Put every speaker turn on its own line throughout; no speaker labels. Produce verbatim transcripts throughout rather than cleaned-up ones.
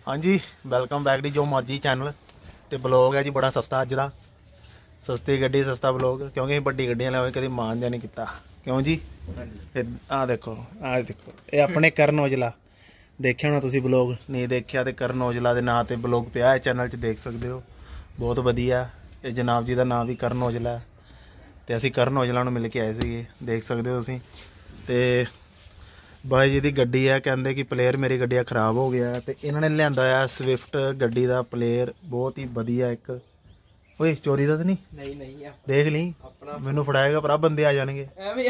हाँ जी welcome back D जो मर्जी चैनल तो ब्लॉग है जी बड़ा सस्ता अज का सस्ती गड्डी सस्ता ब्लॉग क्योंकि बड़ी गड्डियां लिया कभी मान जा नहीं किया क्यों जी आ देखो आ देखो ये अपने करण औजला देखिया होना तुसी ब्लॉग नहीं देखिया तो करण औजला के नाम से ब्लॉग पिया है चैनल च देख सकते हो बहुत वधिया ये जनाब जी का नाम भी करण औजला है तो असी करण औजला मिल के आए थे देख सकते हो तुसी ते भाई जी की गड्डी है कहते कि प्लेयर मेरी गड्डी खराब हो गया तो इन्होंने लिया है स्विफ्ट गड्डी का प्लेयर बहुत ही वधिया एक ओए चोरी का तो नहीं नहीं नहीं देख ली मैनू फड़ाएगा पर बंदे आ जाएंगे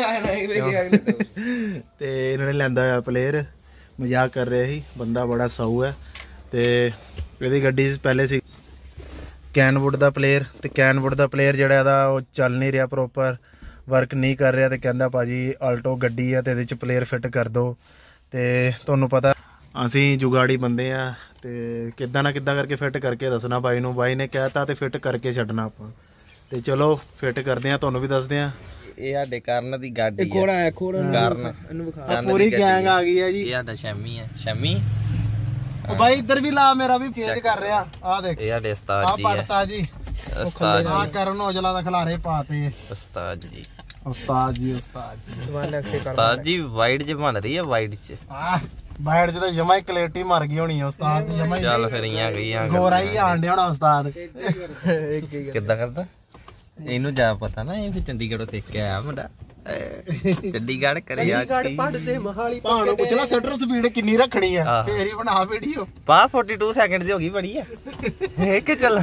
तो इन्होंने लिया प्लेयर मजाक कर रहे ही बंदा बड़ा साऊ है तो यदि गड्डी पहले सी कैनवुड का प्लेयर तो कैनवुड का प्लेयर जोड़ा वो चल नहीं रहा प्रॉपर वर्क नहीं कर रहा तो कहता भाजी आल्टो गड्डी है तो ये प्लेयर फिट कर दो तो तुहानू पता असी जुगाड़ी बंदे आ तो किदा ना किदा करके फिट करके दसना बाई नू बाई ने कहता तो फिट करके छड्डना आपां तो चलो फिट करते हैं तुहानू भी दसदे आ
ये करण दी गाड़ी घोड़ा है करण
पूरी गैंग आ गई है जी
ये शैमी है शैमी
भाई इधर भी ला मेरा भी चेंज कर रहा आ देख
ये उस्ताद जी
पड़ता जी उस्ताद आ करण औजला दा खिलारे पाते
उस्ताद जी
उस्ताद जी उस्ताद जी
उस्ताद जी वाइट ज बन रही है वाइट च
वाइट च तो जमा ही क्लैरिटी मर गई होनी है उस्ताद जमा ही
चल फिर इयां गई
गोरा ही आंड होना उस्ताद
किदा करदा इनू जा पता ना ये फिर चंडीगढ़ देख के आया मुंडा चंडीगढ़ करे आज की
पढ़ते मोहाली पाणो पुछला शटर स्पीड कितनी रखनी है फेर ही बना वीडियो
पा बयालीस सेकंड से होगी बड़ी है एक चल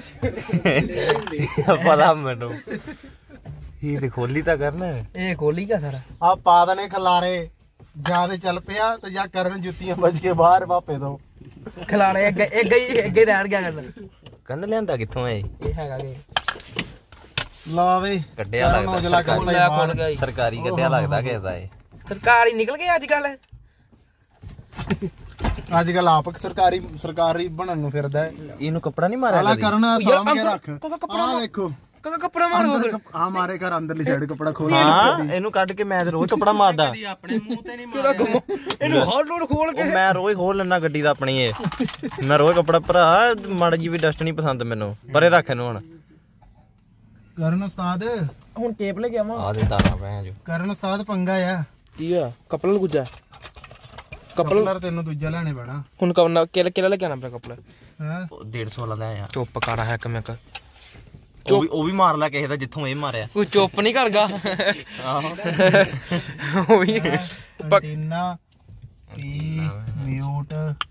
पता मैनू ये ते खोली ता करना
ए खोली का सारा आ पा दने खलारे जा ते चल पिया ते जा करन जुत्तियां बज के बाहर वापे दो
खलारे एक एक गई एक गई रहन गया करना
कंद लियांदा किथों है
ये हैगा के
ला वे
कड्डिया लगदा सरकारी कड्डिया लगदा किसदा है
सरकारी निकल गई आजकल
आजकल आप सरकारी सरकारी बनन नु फिरदा है
इनु कपड़ा नहीं मारया
आला करना साम के रख आ देखो
कका कपड़ा मारो
हां मारे घर अंदरली साइड कपड़ा खोल
हां इनु काट के मैं रोज कपड़ा मारदा
अपने मुंह ते नहीं मारदा इनु हॉट लोड खोल के
मैं रोज खोल लेना गड्डी दा अपनी ए मैं रोज कपड़ा भरा माड़ी जी भी डस्ट नहीं पसंद मेनू परे रख इनु हुन
करण उस्ताद
ਹੁਣ ਟੇਪ ਲੈ ਕੇ ਆਵਾਂ
ਆ ਦੇ ਤਾਰਾਂ ਪੈ ਜੋ
ਕਰਨ ਉਸਤਾਦ ਪੰਗਾ ਆ
ਕੀ ਆ ਕਪੜਾ ਗੁੱਜਾ
ਕਪਲਰ ਤੈਨੂੰ ਦੂਜਾ ਲੈਣੇ ਪੈਣਾ
ਹੁਣ ਕਵਨਾ ਕਿਹੜਾ ਕਿਹੜਾ ਲੈ ਕੇ ਆਣਾ ਆਪਣਾ ਕਪੜਾ
ਹਾਂ
डेढ़ सौ ਵਾਲਾ ਲੈ ਆ
ਚੁੱਪ ਕਰ ਹੈ ਕਮੇ ਕ
ਉਹ ਵੀ ਉਹ ਵੀ ਮਾਰ ਲੈ ਕਿਸੇ ਦਾ ਜਿੱਥੋਂ ਇਹ ਮਾਰਿਆ
ਕੋਈ ਚੁੱਪ ਨਹੀਂ ਕਰਗਾ
ਆਹੋ
ਉਹ ਵੀ
ਪਟੀਨਾ ਪੀ ਮਿਊਟ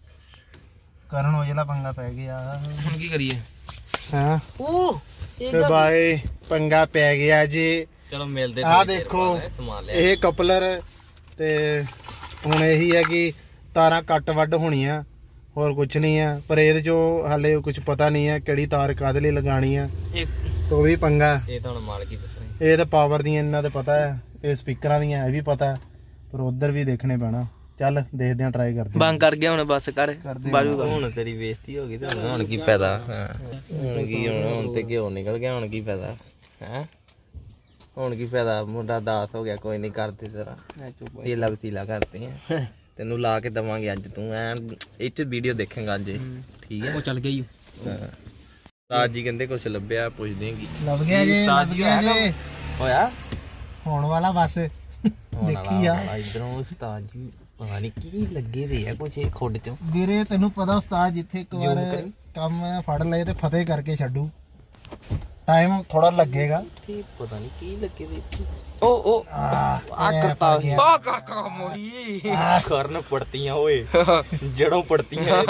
ਕਰਨ ਔਜਲਾ ਪੰਗਾ ਪੈ ਗਿਆ
ਹੁਣ ਕੀ ਕਰੀਏ
ਹਾਂ
ਉਹ
ਤੇ ਬਾਈ ਪੰਗਾ ਪੈ ਗਿਆ ਜੀ
ਚਲੋ ਮਿਲਦੇ
ਆ ਦੇਖੋ ਇਹ ਕਪਲਰ ਤੇ ਹੁਣ ਇਹੀ ਹੈ ਕਿ ਤਾਰਾਂ ਕੱਟ ਵੱਢ ਹੋਣੀਆਂ ਹੋਰ ਕੁਝ ਨਹੀਂ ਹੈ ਪਰ ਇਹਦੇ ਚੋਂ ਹਾਲੇ ਕੁਝ ਪਤਾ ਨਹੀਂ ਹੈ ਕਿਹੜੀ ਤਾਰ ਕਾਹਦੇ ਲਈ ਲਗਾਣੀ ਹੈ ਤੋ ਵੀ ਪੰਗਾ
ਇਹ ਤਾਂ ਹੁਣ ਮਾਲਕ ਹੀ ਦੱਸਣੇ
ਇਹ ਤਾਂ ਪਾਵਰ ਦੀਆਂ ਇਹਨਾਂ ਤੇ ਪਤਾ ਹੈ ਇਹ ਸਪੀਕਰਾਂ ਦੀਆਂ ਇਹ ਵੀ ਪਤਾ ਹੈ ਪਰ ਉਧਰ ਵੀ ਦੇਖਣੇ ਪੈਣਾ ਚੱਲ ਦੇਖਦੇ ਆਂ ਟਰਾਈ ਕਰਦੇ
ਬੰਦ ਕਰ ਗਿਆ ਹੁਣ ਬਸ ਕਰ ਬਾਜੂ
ਹੁਣ ਤੇਰੀ ਬੇਇੱਜ਼ਤੀ ਹੋ ਗਈ ਤੇ ਹੁਣ ਕੀ ਫਾਇਦਾ ਹੁਣ ਕੀ ਹੁਣ ਹੁਣ ਤੇ ਘਿਓ ਨਿਕਲ ਗਿਆ ਹੁਣ ਕੀ ਫਾਇਦਾ ਹੈ ਹੁਣ ਕੀ ਫਾਇਦਾ ਮੁੰਡਾ ਦਾਸ ਹੋ ਗਿਆ ਕੋਈ ਨਹੀਂ ਕਰਦੇ ਤੇਰਾ ਇਹ ਲਵਸੀਲਾ ਕਰਦੇ ਆ ਤੈਨੂੰ ਲਾ ਕੇ ਦਵਾਂਗੇ ਅੱਜ ਤੂੰ ਐ ਇਹ ਚ ਵੀਡੀਓ ਦੇਖੇਂਗਾ ਅੱਜ ਠੀਕ ਹੈ ਉਹ ਚੱਲ ਗਈ ਉਸਤਾਦ ਜੀ ਕਹਿੰਦੇ ਕੁਛ ਲੱਭਿਆ ਪੁੱਛਦੇ ਕੀ
ਲੱਭ ਗਿਆ ਜੀ ਲੱਭ ਗਿਆ ਜੀ
ਹੋਇਆ
ਹੋਣ ਵਾਲਾ ਬਸ ਦੇਖੀ ਆ
ਇਧਰੋਂ ਉਸਤਾਦ ਜੀ ਪਤਾ ਨਹੀਂ ਕੀ ਲੱਗੇ ਦੇ ਆ ਕੁਛ ਇਹ ਖੁੱਡ ਚੋਂ
ਵੀਰੇ ਤੈਨੂੰ ਪਤਾ ਉਸਤਾਦ ਜਿੱਥੇ ਇੱਕ ਵਾਰ ਕੰਮ ਫੜ ਲਏ ਤੇ ਫਤਿਹ ਕਰਕੇ ਛੱਡੂ ਟਾਈਮ ਥੋੜਾ ਲੱਗੇਗਾ
ਕੀ ਪਤਾ ਨਹੀਂ ਕੀ ਲੱਗੇ ਦੇ ओ ओ आ करता
आ कर का मोही
करन पड़ती हैं ओए जड़ों पड़ती हैं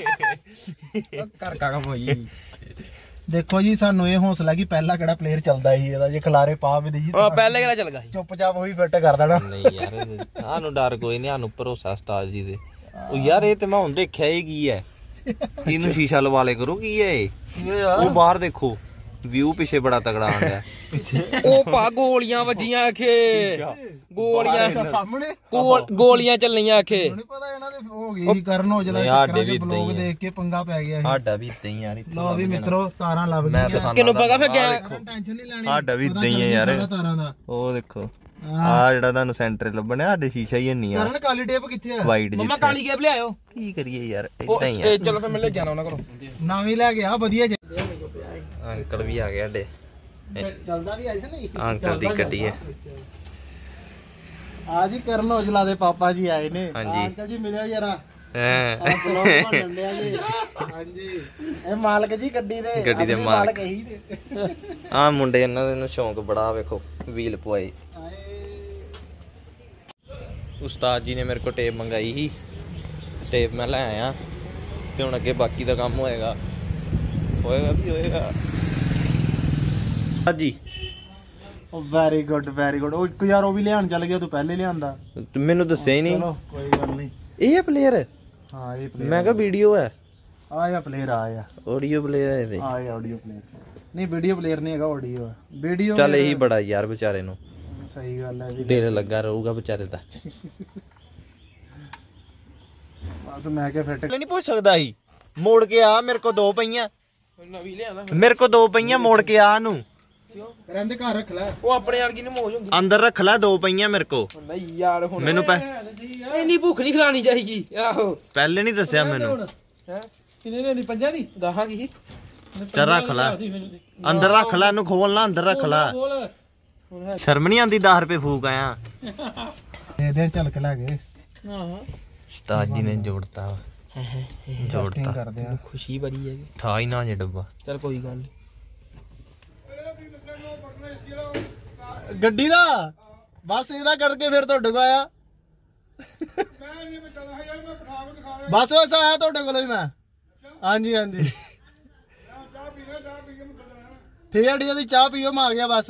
कर का मोही
देखो जी सानू ये हौसला कि पहला केड़ा प्लेयर चलदा ही ਇਹਦਾ ਜੇ ਖਲਾਰੇ ਪਾ ਵੀ ਦੇ ਜੀ
ਉਹ ਪਹਿਲੇ ਕਿਹੜਾ ਚੱਲ ਗਿਆ
ਚੁੱਪਚਾਪ ਉਹੀ ਫਿੱਟ ਕਰ ਦੇਣਾ
ਨਹੀਂ ਯਾਰ ਸਾਨੂੰ ਡਰ ਕੋਈ ਨਹੀਂ ਸਾਨੂੰ ਭਰੋਸਾ ਉਸਤਾਦ ਜੀ ਦੇ ਉਹ ਯਾਰ ਇਹ ਤੇ ਮੈਂ ਹੁਣ ਦੇਖਿਆ ਹੀ ਕੀ ਹੈ ਇਹਨੂੰ ਸ਼ੀਸ਼ਾ ਲਵਾ ਲੇ ਕਰੋ ਕੀ ਹੈ ਇਹ ਉਹ ਬਾਹਰ ਦੇਖੋ व्यू पिछे बड़ा तगड़ा आ गया
पिछे
ओ पा गोलियां वजियां आखे गोलियां
सामने
गोलियां चलनियां आखे
नहीं पता ਇਹਨਾਂ ਦੇ ਹੋ ਗਈ ਕਰਨ ਔਜਲਾ ਚੱਕਰਾਂ ਦੇ ਬਲੌਗ ਦੇਖ ਕੇ ਪੰਗਾ ਪੈ ਗਿਆ
ਸਾਡਾ ਵੀ ਇਦਾਂ ਹੀ ਯਾਰ
ਲਓ ਵੀ ਮਿੱਤਰੋ ਤਾਰਾਂ ਲੱਭ ਗਈਆਂ
ਕਿਨੂੰ ਪਤਾ ਫਿਰ ਗਿਆ
ਟੈਨਸ਼ਨ ਨਹੀਂ ਲੈਣੀ
ਸਾਡਾ ਵੀ ਇਦਾਂ ਹੀ ਹੈ ਯਾਰ
ਤਾਰਾਂ ਦਾ
ਉਹ ਦੇਖੋ ਆ ਜਿਹੜਾ ਤੁਹਾਨੂੰ ਸੈਂਟਰ ਲੱਭਣਾ ਸਾਡੇ ਸ਼ੀਸ਼ਾ ਹੀ ਨਹੀਂ ਆ
ਕਰਨ ਕਾਲੀ ਟੇਪ ਕਿੱਥੇ ਆ
ਵਾਈਟ
ਮੰਮਾ ਕਾਲੀ ਕੇਪ ਲਿਆਇਓ
ਕੀ ਕਰੀਏ ਯਾਰ
ਉਹ
ਇਦਾਂ ਹੀ ਆ
ਇਹ ਚਲੋ ਫਿਰ ਮੈਂ ਲੈ ਕੇ ਆਣਾ ਉਹਨਾਂ ਕੋਲੋਂ
ਨਵੀਂ ਲੈ ਗਿਆ ਵਧੀਆ
ਅੰਕਲ ਵੀ ਆ ਗਏ ਸਾਡੇ
ਚੱਲਦਾ ਵੀ ਆਇਆ ਨਹੀਂ
ਅੰਕਲ ਦੀ ਗੱਡੀ ਹੈ
ਆ ਜੀ ਕਰਨ ਔਜਲਾ ਦੇ ਪਾਪਾ ਜੀ ਆਏ ਨੇ
ਹਾਂਜੀ।
ਅੰਕਲ ਜੀ ਮਿਲਿਓ ਜਰਾ
ਹੈਂ।
ਆ ਬਲੌਗ ਬਣਨ ਲਿਆ ਜੀ ਹਾਂਜੀ ਇਹ ਮਾਲਕ ਜੀ ਗੱਡੀ ਦੇ
ਗੱਡੀ ਦੇ
ਅਸਲੀ
ਮਾਲਕ।
ਇਹੀ ਨੇ
ਆ ਮੁੰਡੇ ਇਹਨਾਂ ਦੇ ਨੂੰ ਸ਼ੌਂਕ ਬੜਾ ਵੇਖੋ ਵੀਲ ਪਵਾਏ
ਆਏ
ਉਸਤਾਦ ਜੀ ਨੇ ਮੇਰੇ ਕੋਲ ਟੇਪ ਮੰਗਾਈ ਸੀ ਟੇਪ ਮੈਂ ਲੈ ਆਇਆ ਤੇ ਹੁਣ ਅੱਗੇ ਬਾਕੀ ਦਾ ਕੰਮ ਹੋਏਗਾ ਹੋਏਗਾ ਵੀ ਹੋਏਗਾ ਹਾਂਜੀ
ਵੈਰੀ ਗੁੱਡ ਵੈਰੀ ਗੁੱਡ ਉਹ ਇੱਕ ਯਾਰ ਉਹ ਵੀ ਲਿਆਉਣ ਚੱਲ ਗਿਆ ਤੂੰ ਪਹਿਲੇ ਲਿਆਂਦਾ
ਮੈਨੂੰ ਦੱਸਿਆ ਹੀ ਨਹੀਂ
ਚਲੋ ਕੋਈ ਗੱਲ ਨਹੀਂ
ਇਹ ਪਲੇਅਰ
ਹਾਂ ਇਹ ਪਲੇਅਰ
ਮੈਂ ਕਿਹਾ ਵੀਡੀਓ ਹੈ
ਆਇਆ ਪਲੇਅਰ ਆਇਆ
ਆਡੀਓ ਪਲੇਅਰ ਹੈ ਇਹਦੇ
ਆਇਆ ਆਡੀਓ ਪਲੇਅਰ ਨਹੀਂ ਵੀਡੀਓ ਪਲੇਅਰ ਨਹੀਂ ਹੈਗਾ ਆਡੀਓ ਹੈ ਵੀਡੀਓ
ਚੱਲ ਇਹੀ ਬੜਾ ਯਾਰ ਵਿਚਾਰੇ ਨੂੰ
ਸਹੀ ਗੱਲ ਹੈ ਵੀ
ਦਿਲ ਲੱਗਾ ਰਹੂਗਾ ਵਿਚਾਰੇ ਦਾ
ਬਸ ਮੈਂ ਕਿਹਾ ਫਿੱਟ
ਨਹੀਂ ਪੁੱਛ ਸਕਦਾ ਸੀ ਮੋੜ ਕੇ ਆ ਮੇਰੇ ਕੋ ਦੋ ਪਈਆਂ
ਨਵੀਂ ਲਿਆਣਾ
ਮੇਰੇ ਕੋ ਦੋ ਪਈਆਂ ਮੋੜ ਕੇ ਆ ਨੂੰ
ਰਹਿੰਦੇ ਘਰ ਰੱਖ ਲੈ
ਉਹ ਆਪਣੇ ਵਾਲੀ ਨੂੰ ਮੋਜ ਹੁੰਦੀ
ਅੰਦਰ ਰੱਖ ਲੈ ਦੋ ਪਈਆਂ ਮੇਰੇ ਕੋ
ਨਹੀਂ ਯਾਰ ਹੁਣ
ਮੈਨੂੰ ਪੈ
ਇੰਨੀ ਭੁੱਖ ਨਹੀਂ ਖਿਲਾਣੀ ਚਾਹੀਦੀ ਆਹੋ
ਪਹਿਲੇ ਨਹੀਂ ਦੱਸਿਆ ਮੈਨੂੰ
ਹੈ ਕਿੰਨੇ ਨੇ ਦੀ ਪੰਜਾਂ ਦੀ ਦਹਾਂ ਦੀ
ਚੱਲ ਰੱਖ ਲੈ ਅੰਦਰ ਰੱਖ ਲੈ ਇਹਨੂੰ ਖੋਲ ਨਾ ਅੰਦਰ ਰੱਖ ਲੈ ਸ਼ਰਮ ਨਹੀਂ ਆਂਦੀ ਦਸ ਰੁਪਏ ਫੂਕ ਆਇਆ
ਦੇ ਦੇ ਝਲਕ ਲੈ ਗਏ
ਹਾਂ
ਉਸਤਾਦ ਜੀ ਨੇ ਜੋੜਤਾ ਜੋੜਤਾ
ਕਰਦੇ ਆ
ਖੁਸ਼ੀ ਬੜੀ ਹੈ
ਠਾ ਹੀ ਨਾ ਜੇ ਡੱਬਾ
ਚਲ ਕੋਈ ਗੱਲ ਨਹੀਂ
ਗੱਡੀ ਦਾ ਬਸ ਇਹਦਾ ਕਰਕੇ ਫਿਰ ਤੁਹਾਡੇ ਕੋਲ ਆਇਆ ਬਸ ਬਸ ਆਇਆ ਤੁਹਾਡੇ ਕੋਲ ਵੀ ਮੈਂ ਹਾਂਜੀ ਹਾਂਜੀ ਠੀਕ ਹੈ ਠੀਕ ਹੈ ਚਾਹ ਪੀਓ ਮੈਂ ਆ ਗਿਆ ਬਸ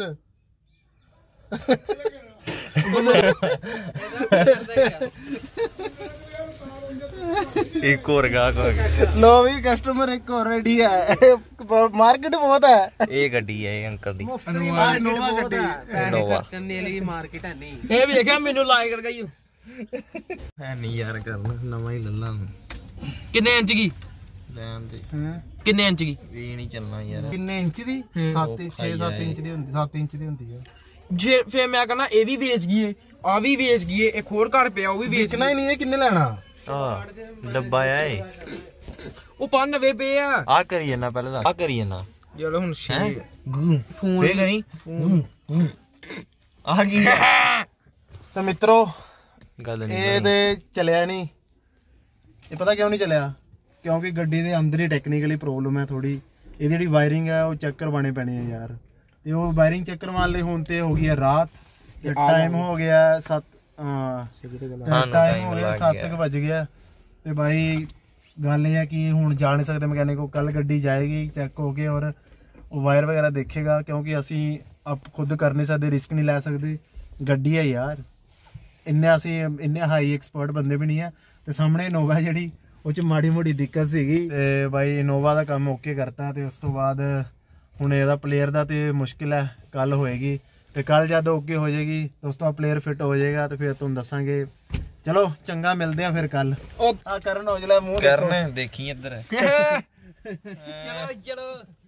ਇੱਕ ਹੋਰ ਗਾਹਕ ਹੋ ਗਿਆ
ਲੋ ਵੀ ਕਸਟਮਰ ਇੱਕ ਹੋਰ ਰੈਡੀ ਹੈ ਮਾਰਕੀਟ ਬਹੁਤ ਹੈ
ਇਹ ਗੱਡੀ ਹੈ ਇਹ ਅੰਕਲ ਦੀ
ਨੋਵਾ ਗੱਡੀ
ਨੋਵਾ
ਚੰਨੇ ਲਈ ਮਾਰਕੀਟ ਹੈ ਨਹੀਂ ਇਹ ਵੀ ਦੇਖਿਆ ਮੈਨੂੰ ਲਾਇਕ ਕਰ ਗਈ
ਹੈ ਨਹੀਂ ਯਾਰ ਕਰਨਾ ਨਵਾਂ ਹੀ ਲੱਲਾ
ਕਿੰਨੇ ਇੰਚ ਕੀ
ਲੈਣ ਦੇ
ਹਾਂ
ਕਿੰਨੇ ਇੰਚ ਕੀ
ਇਹ ਨਹੀਂ ਚੱਲਣਾ ਯਾਰ
ਕਿੰਨੇ ਇੰਚ ਦੀ ਸੱਤ ਛੇ ਸੱਤ ਇੰਚ ਦੀ ਹੁੰਦੀ ਸੱਤ ਇੰਚ ਦੀ ਹੁੰਦੀ ਹੈ
ਜੇ ਫੇਰ ਮੈਂ ਕਹਿੰਦਾ ਇਹ ਵੀ ਵੇਚ ਗਈਏ ਆ ਵੀ ਵੇਚ ਗਈਏ ਇੱਕ ਹੋਰ ਘਰ ਪਿਆ ਉਹ ਵੀ ਵੇਚ
ਵੇਚਣਾ ਹੀ ਨਹੀਂ ਇਹ ਕਿੰਨੇ ਲੈਣਾ
ਆ ਡੱਬਾ ਆ ਇਹ
ਉਹ ਪੰਜ ਨਵੇਂ ਪਏ ਆ
ਆ ਕਰੀ ਜਨਾ ਪਹਿਲਾਂ ਦੱਸ ਆ ਕਰੀ ਜਨਾ
ਚਲੋ ਹੁਣ ਛੇ
ਫੋਨ ਫੇਰ ਕਰੀ ਆ ਗਈ
ਤਾਂ ਮਿੱਤਰੋ
ਗੱਲ ਨਹੀਂ
ਇਹ ਤੇ ਚੱਲਿਆ ਨਹੀਂ ਇਹ ਪਤਾ ਕਿਉਂ ਨਹੀਂ ਚੱਲਿਆ ਕਿਉਂਕਿ ਗੱਡੀ ਦੇ ਅੰਦਰ ਹੀ ਟੈਕਨੀਕਲੀ ਪ੍ਰੋਬਲਮ ਹੈ ਥੋੜੀ ਇਹਦੀ ਜਿਹੜੀ ਵਾਇਰਿੰਗ ਹੈ ਉਹ ਚੈੱਕ ਕਰਵਾਉਣੇ ਪੈਣੇ ਆ ਯਾਰ ਤੇ ਉਹ ਵਾਇਰਿੰਗ ਚੈੱਕ ਕਰਵਾਉਣ ਲਈ ਹੁਣ ਤੇ ਹੋ ਗਈ ਹੈ ਰਾਤ ਤੇ ਟਾਈਮ ਹੋ ਗਿਆ ਸੱਤ ਹਾਂ ਟਾਈਮ ਹੋ ਗਿਆ ਸੱਤ ਕੁ ਵੱਜ ਗਿਆ ਤੇ ਬਾਈ ਗੱਲ ਇਹ ਹੈ ਕਿ ਹੁਣ ਜਾ ਨਹੀਂ ਸਕਦੇ ਮਕੈਨਿਕ ਕੋਲ ਕੱਲ ਗੱਡੀ ਜਾਏਗੀ ਚੈੱਕ ਹੋ ਕੇ ਔਰ ਉਹ ਵਾਇਰ ਵਗੈਰਾ ਦੇਖੇਗਾ ਕਿਉਂਕਿ ਅਸੀਂ ਆਪ ਖੁਦ ਕਰ ਨਹੀਂ ਸਕਦੇ ਰਿਸਕ ਨਹੀਂ ਲੈ ਸਕਦੇ ਗੱਡੀ ਹੈ ਯਾਰ ਇੰਨੇ ਅਸੀਂ ਇੰਨੇ ਹਾਈ ਐਕਸਪਰਟ ਬੰਦੇ ਵੀ ਨਹੀਂ ਆ ਤੇ ਸਾਹਮਣੇ ਇਨੋਵਾ ਜਿਹੜੀ ਉਹ ਚ ਮਾੜੀ ਮੋਟੀ ਦਿੱਕਤ ਸੀਗੀ ਤੇ ਬਾਈ ਇਨੋਵਾ ਦਾ ਕੰਮ ਓਕੇ ਕਰਤਾ ਤੇ ਉਸ ਤੋਂ ਬਾਅਦ ਹੁਣ ਇਹਦਾ ਪਲੇਅਰ ਦਾ ਤੇ ਮੁਸ਼ਕਿਲ ਹੈ ਕੱਲ ਹੋਏਗੀ ਤੇ ਕੱਲ ਜਦ ਓਕੇ ਹੋ ਜਾਏਗੀ ਉਸ ਤੋਂ ਬਾਅਦ ਪਲੇਅਰ ਫਿੱਟ ਹੋ ਜਾਏਗਾ ਤੇ ਫਿਰ ਤੁਹਾਨੂੰ ਦੱਸਾਂਗੇ ਚਲੋ ਚੰਗਾ ਮਿਲਦੇ ਆ ਫਿਰ ਕੱਲ ਆ ਕਰਨ ਔਜਲਾ ਮੂੰਹ
ਕਰਨ ਦੇਖੀ ਇੱਧਰ
ਚਲੋ ਚਲੋ